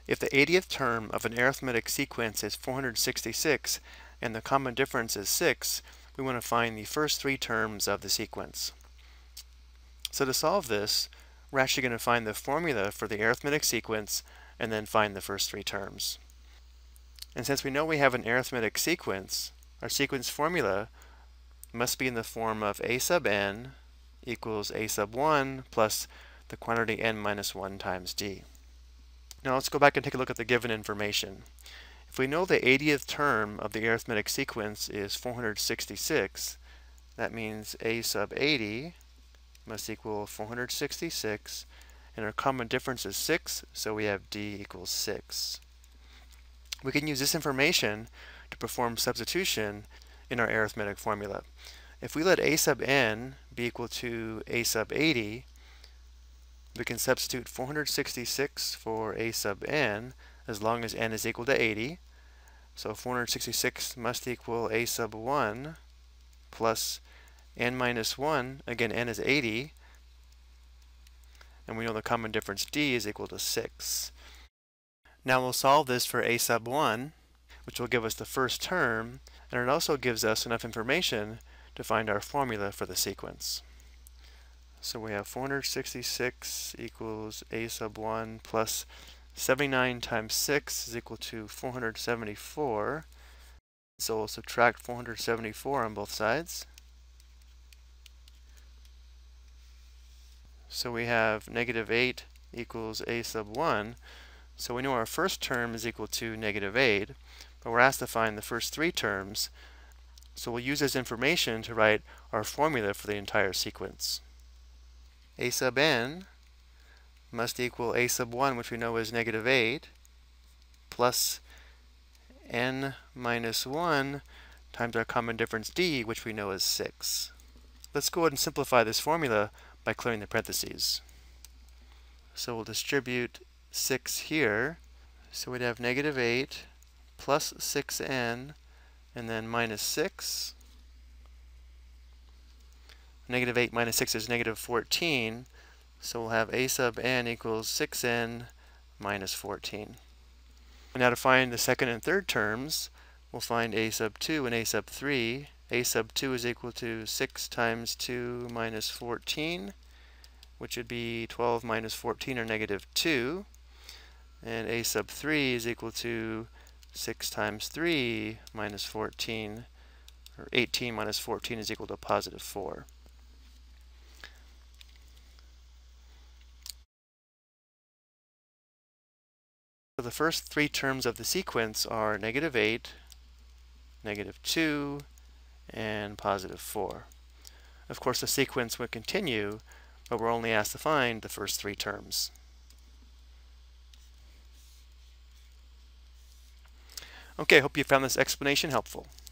If the 80th term of an arithmetic sequence is 466 and the common difference is 6, we want to find the first three terms of the sequence. So to solve this, we're actually going to find the formula for the arithmetic sequence and then find the first three terms. And since we know we have an arithmetic sequence, our sequence formula must be in the form of a sub n equals a sub 1 plus the quantity n minus 1 times d. Now let's go back and take a look at the given information. If we know the 80th term of the arithmetic sequence is 466, that means a sub 80 must equal 466, and our common difference is 6, so we have d equals 6. We can use this information to perform substitution in our arithmetic formula. If we let a sub n be equal to a sub 80, we can substitute 466 for a sub n as long as n is equal to 80. So 466 must equal a sub 1 plus n minus 1, again n is 80, and we know the common difference d is equal to 6. Now we'll solve this for a sub 1, which will give us the first term, and it also gives us enough information to find our formula for the sequence. So we have 466 equals a sub 1 plus 79 times 6 is equal to 474. So we'll subtract 474 on both sides. So we have negative 8 equals a sub 1. So we know our first term is equal to negative 8, but we're asked to find the first three terms. So we'll use this information to write our formula for the entire sequence. A sub n must equal a sub 1, which we know is negative 8, plus n minus 1 times our common difference d, which we know is 6. Let's go ahead and simplify this formula by clearing the parentheses. So we'll distribute 6 here. So we'd have negative 8 plus 6n and then minus 6. Negative 8 minus 6 is negative 14. So we'll have a sub n equals 6n minus 14. And now to find the second and third terms, we'll find a sub 2 and a sub 3. A sub 2 is equal to 6 times 2 minus 14, which would be 12 minus 14 or negative 2. And a sub 3 is equal to 6 times 3 minus 14, or 18 minus 14 is equal to positive 4. So the first three terms of the sequence are negative 8, negative 2, and positive 4. Of course, the sequence would continue, but we're only asked to find the first three terms. Okay, I hope you found this explanation helpful.